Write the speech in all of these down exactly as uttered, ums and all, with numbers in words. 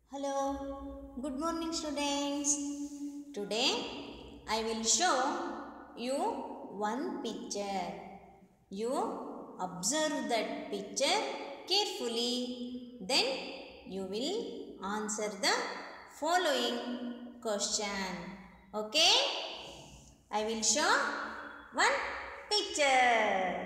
Hello, good morning students. Today I will show you one picture. You observe that picture carefully, then you will answer the following question. Okay? I will show one picture.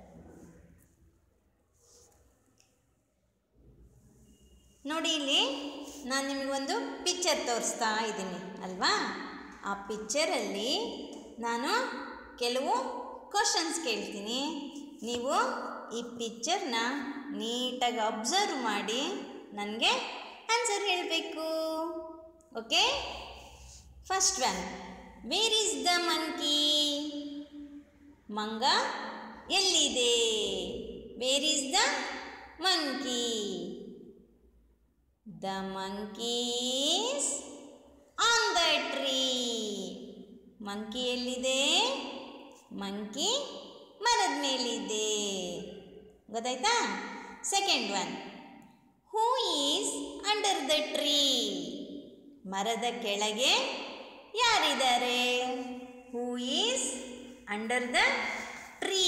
ನೋಡಿ ಇಲ್ಲಿ ನಾನು ನಿಮಗೊಂದು picture ತೋರಿಸ್ತಾ ಇದ್ದೀನಿ ಅಲ್ವಾ. ಆ ಪಿಕ್ಚರಲ್ಲಿ ನಾನು ಕೆಲವು ಕ್ವಶನ್ಸ್ ಕೇಳ್ತೀನಿ. ನೀವು ಈ ಪಿಕ್ಚರ್ನ ನೀಟಾಗಿ ಅಬ್ಸರ್ವ್ ಮಾಡಿ ನನಗೆ ಆನ್ಸರ್ ಹೇಳಬೇಕು. Okay, first one, where is the monkey? ಮಂಗ ಎಲ್ಲಿದೆ? Where is the monkey? The monkey is on the tree. Monkey ಎಲ್ಲಿದೆ? ಮಂಕಿ ಮರದ ಮೇಲಿದೆ. ಗೊತ್ತಾಯ್ತಾ? Second one, who is under the tree? ಮರದ ಕೆಳಗೆ ಯಾರಿದ್ದಾರೆ? Who is under the tree?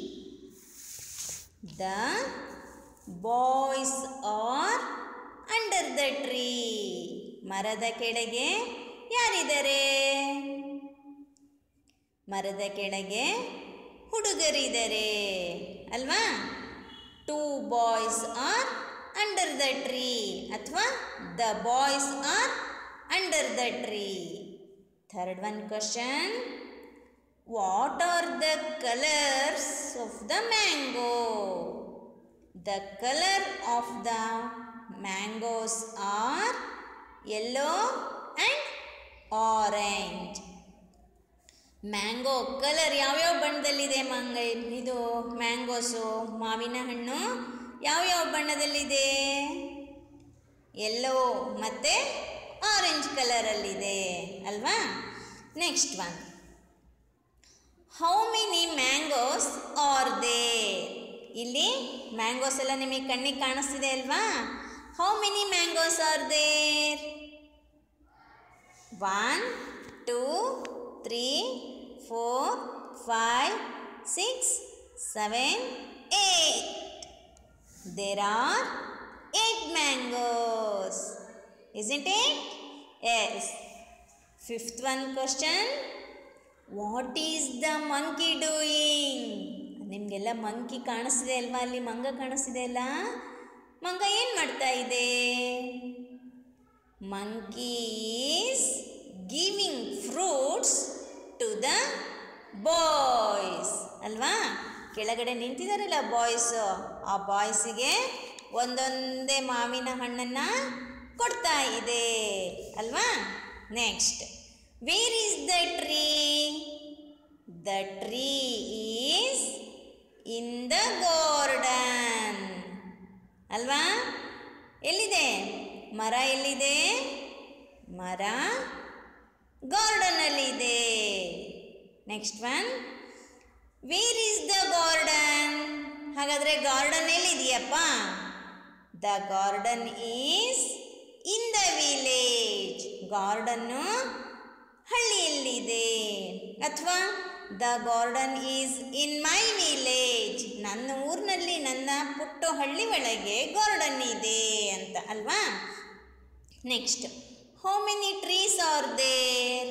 The boys are under the tree. ಮರದ ಕೆಳಗೆ ಯಾರಿದ್ದಾರೆ? ಮರದ ಕೆಳಗೆ ಹುಡುಗರಿದ್ದಾರೆ ಅಲ್ವಾ. Two boys are under the tree ಅಥವಾ the boys are under the tree. Third one question, what are the colours of the mango? The colour of the mangoes are yellow and orange. Mango colour ಯಾವ್ಯಾವ ಬಣ್ಣದಲ್ಲಿದೆ? ಮಂಗ ಇದು ಮ್ಯಾಂಗೋಸು ಮಾವಿನ ಹಣ್ಣು ಯಾವ್ಯಾವ ಬಣ್ಣದಲ್ಲಿದೆ? Yellow ಮತ್ತು ಆರೆಂಜ್ ಕಲರಲ್ಲಿದೆ ಅಲ್ವಾ. Next one, how many mangoes are there? ಇಲ್ಲಿ ಮ್ಯಾಂಗೋಸ್ ಎಲ್ಲ ನಿಮಗೆ ಕಣ್ಣಿಗೆ ಕಾಣಿಸ್ತಿದೆ ಅಲ್ವಾ. How many mangoes are there? One, two, three, four, five, six, seven, eight. There are eight mangoes. Isn't it? Yes. Fifth one question, what is the monkey doing? ನಿಮಗೆಲ್ಲ monkey ಕಾಣಿಸ್ತಿದೆ ಅಲ್ವಾ, ಅಲ್ಲಿ ಮಂಗ ಕಾಣಿಸ್ತಿದೆ ಅಲ್ಲ. ಮಂಗ ಏನು ಮಾಡ್ತಾ ಇದೆ? Monkey is giving fruits to the boys ಅಲ್ವಾ. ಕೆಳಗಡೆ ನಿಂತಿದ್ದಾರಲ್ಲ ಬಾಯ್ಸು, ಆ ಬಾಯ್ಸಿಗೆ ಒಂದೊಂದೇ ಮಾವಿನ ಹಣ್ಣನ್ನು ಕೊಡ್ತಾ ಇದೆ ಅಲ್ವಾ. Next, where is the tree? The tree is in the garden ಅಲ್ವಾ. ಎಲ್ಲಿದೆ ಮರ? ಎಲ್ಲಿದೆ ಮರ? ಗಾರ್ಡನಲ್ಲಿದೆ. Next one, where is the garden? ಹಾಗಾದರೆ ಗಾರ್ಡನ್ ಎಲ್ಲಿದೆಯಪ್ಪ? The garden is in the village. Garden ಹಳ್ಳಿಯಲ್ಲಿದೆ. ಅಥವಾ the garden is in my village. ನನ್ನ ಊರಿನಲ್ಲಿ, ನನ್ನ ಪುಟ್ಟ ಹಳ್ಳಿ ಒಳಗೆ ಗಾರ್ಡನ್ ಇದೆ ಅಂತ ಅಲ್ವಾ. Next, how many trees are there?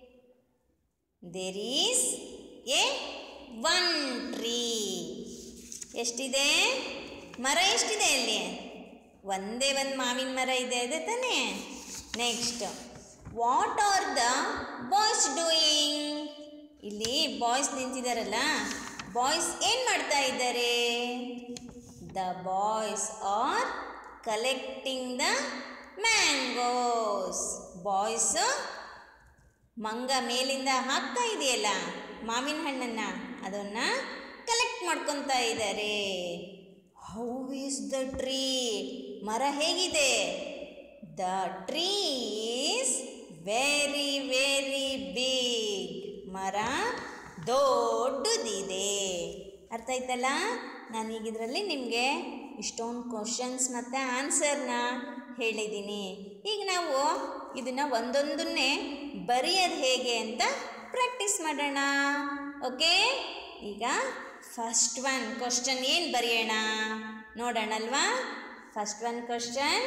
There is a one tree. ಎಷ್ಟಿದೆ ಮರ? ಎಷ್ಟಿದೆ ಅಲ್ಲಿ? ಒಂದೇ ಒಂದು ಮಾವಿನ ಮರ ಇದೆ, ಅದೇ ತಾನೇ. Next, what are the boys doing? ಇಲ್ಲಿ ಬಾಯ್ಸ್ ನಿಂತಿದ್ದಾರಲ್ಲ, ಬಾಯ್ಸ್ ಏನು ಮಾಡ್ತಾ ಇದ್ದಾರೆ? The boys are collecting the mangoes. Boys ಮಂಗ ಮೇಲಿಂದ ಹಾಕ್ತಾ ಇದೆಯಲ್ಲ ಮಾವಿನ ಹಣ್ಣನ್ನು, ಅದನ್ನು ಕಲೆಕ್ಟ್ ಮಾಡ್ಕೊತಾ ಇದ್ದಾರೆ. How is the tree? ಮರ ಹೇಗಿದೆ? The tree is very very big. ಮರ ದೊಡ್ಡದಿದೆ. ಅರ್ಥ ಆಯ್ತಲ್ಲ. ನಾನೀಗ ಇದರಲ್ಲಿ ನಿಮಗೆ ಇಷ್ಟೊಂದು ಕ್ವಶನ್ಸ್ ಮತ್ತು ಆನ್ಸರ್ನ ಹೇಳಿದ್ದೀನಿ. ಈಗ ನಾವು ಇದನ್ನು ಒಂದೊಂದನ್ನೇ ಬರೆಯೋದು ಹೇಗೆ ಅಂತ ಪ್ರಾಕ್ಟೀಸ್ ಮಾಡೋಣ. ಓಕೆ, ಈಗ ಫಸ್ಟ್ ಒನ್ ಕ್ವಶನ್ ಏನು ಬರೆಯೋಣ ನೋಡೋಣಲ್ವಾ. First one question,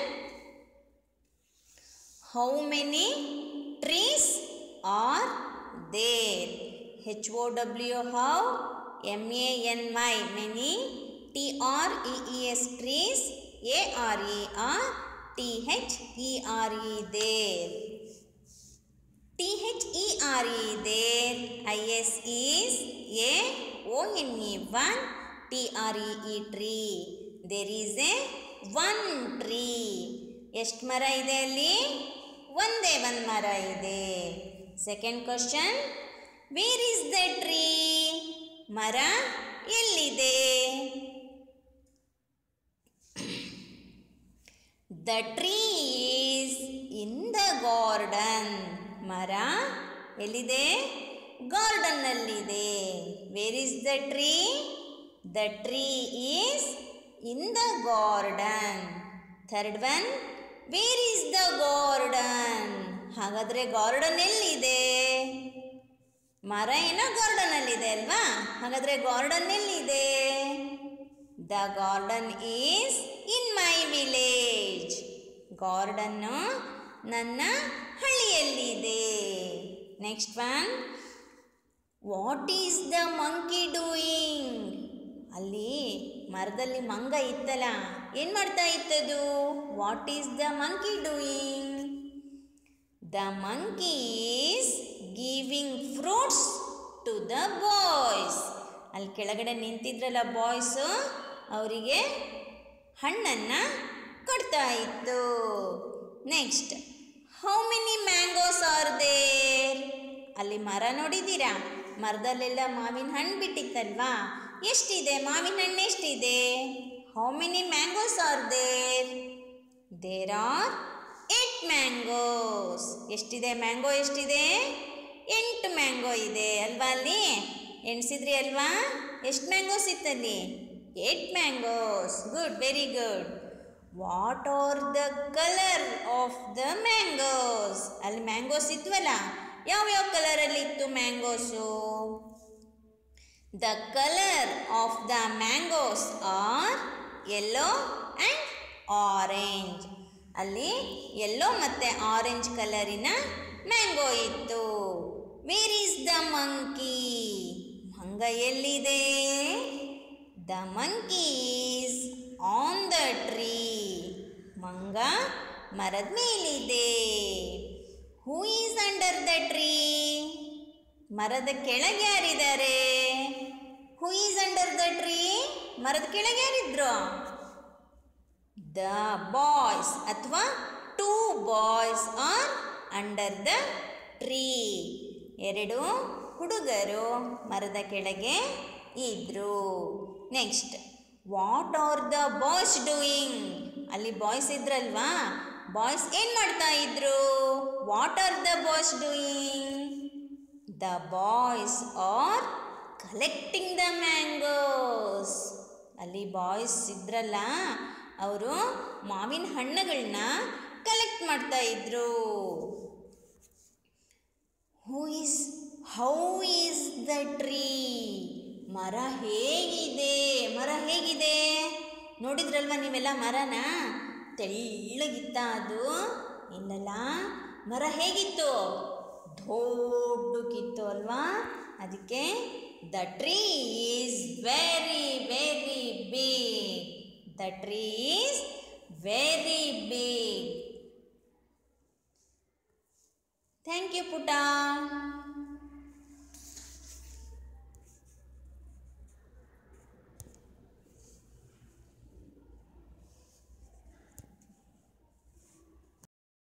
how many trees are there? H O W how, M A N Y many, T R E E S trees, A R E are, T H E R E there. T H E R E there, I S is A O N E one, T R E E tree. There is a one tree. ಎಷ್ಟು ಮರ ಇದೆ ಅಲ್ಲಿ? ಒಂದೇ ಒಂದು ಮರ ಇದೆ. Second question, where is the tree? ಮರ ಎಲ್ಲಿದೆ? The tree is in the garden. ಮರ ಎಲ್ಲಿದೆ? ಗಾರ್ಡನ್ನಲ್ಲಿದೆ. Where is the tree? The tree is in the garden. Third one, where is the garden? ಹಾಗಾದರೆ ಗಾರ್ಡನ್ ಎಲ್ಲಿದೆ? ಮರ ಏನೋ ಗಾರ್ಡನಲ್ಲಿದೆ ಅಲ್ವಾ? ಹಾಗಾದರೆ ಗಾರ್ಡನ್ ಎಲ್ಲಿದೆ? The garden is in my village. Garden ನನ್ನ ಹಳ್ಳಿಯಲ್ಲಿದೆ. Next one, what is the monkey doing? ಅಲ್ಲಿ ಮರದಲ್ಲಿ ಮಂಗ ಇತ್ತಲ್ಲ, ಏನು ಮಾಡ್ತಾ ಇತ್ತದು? What is the monkey doing? The monkey is giving fruits to the boys. ಅಲ್ಲಿ ಕೆಳಗಡೆ ನಿಂತಿದ್ರಲ್ಲ ಬಾಯ್ಸು, ಅವರಿಗೆ ಹಣ್ಣನ್ನು ಕೊಡ್ತಾ ಇತ್ತು. Next, how many mangoes are there? ಅಲ್ಲಿ ಮರ ನೋಡಿದ್ದೀರಾ? ಮರದಲ್ಲೆಲ್ಲ ಮಾವಿನ ಹಣ್ಣು ಬಿಟ್ಟಿತ್ತಲ್ವಾ? ಎಷ್ಟಿದೆ ಮಾವಿನ ಹಣ್ಣು? ಎಷ್ಟಿದೆ? How many mangoes are there? There are eight mangoes. ಎಷ್ಟಿದೆ ಮ್ಯಾಂಗೋ? ಎಷ್ಟಿದೆ? ಎಂಟು ಮ್ಯಾಂಗೋ ಇದೆ ಅಲ್ವಾ? ಅಲ್ಲಿ ಎಣಿಸಿದ್ರಿ ಅಲ್ವಾ? ಎಷ್ಟು ಮ್ಯಾಂಗೋಸ್ ಇತ್ತಲ್ಲಿ? Eight mangoes. Good, very good. What are the colour of the mangoes? ಅಲ್ಲಿ ಮ್ಯಾಂಗೋಸ್ ಇದ್ವಲ್ಲ, ಯಾವ್ಯಾವ ಕಲರಲ್ಲಿ ಇತ್ತು mangoes? The colour of the mangoes are yellow and orange. ಅಲ್ಲಿ ಯೆಲ್ಲೋ ಮತ್ತು ಆರೆಂಜ್ ಕಲರಿನ ಮ್ಯಾಂಗೋ ಇತ್ತು. Where is the monkey? ಮಂಗ ಎಲ್ಲಿದೆ? The monkey is on the tree. ಮಂಗ ಮರದ ಮೇಲಿದೆ. Who is under the tree? ಮರದ ಕೆಳಗೆ ಯಾರಿದ್ದಾರೆ? Who is under the tree? ಮರದ ಕೆಳಗೆ ಯಾರಿದ್ರು? ದ ಬಾಯ್ಸ್ ಅಥವಾ two boys are under the tree. ಎರಡು ಹುಡುಗರು ಮರದ ಕೆಳಗೆ ಇದ್ರು. Next, what are the boys doing? ಅಲ್ಲಿ ಬಾಯ್ಸ್ ಇದ್ರಲ್ವಾ? ಬಾಯ್ಸ್ ಏನು ಮಾಡ್ತಾ ಇದ್ರು? What are the boys doing? The boys are collecting the mangoes. ಅಲ್ಲಿ ಬಾಯ್ಸ್ ಇದ್ರಲ್ಲ, ಅವರು ಮಾವಿನ ಹಣ್ಣುಗಳನ್ನ ಕಲೆಕ್ಟ್ ಮಾಡ್ತಾ ಇದ್ರು. Who is how is the tree? ಮರ ಹೇಗಿದೆ? ಮರ ಹೇಗಿದೆ ನೋಡಿದ್ರಲ್ವ ನೀವೆಲ್ಲ? ಮರನ ತೆಳ್ಳಗಿತ್ತ ಅದು? ಇಲ್ಲಲ್ಲ, ಮರ ಹೇಗಿತ್ತು? ದೊಡ್ಡಕ್ಕಿತ್ತು ಅಲ್ವಾ? ಅದಕ್ಕೆ the tree is very very big. The tree is very big. Thank you ಪುಟ.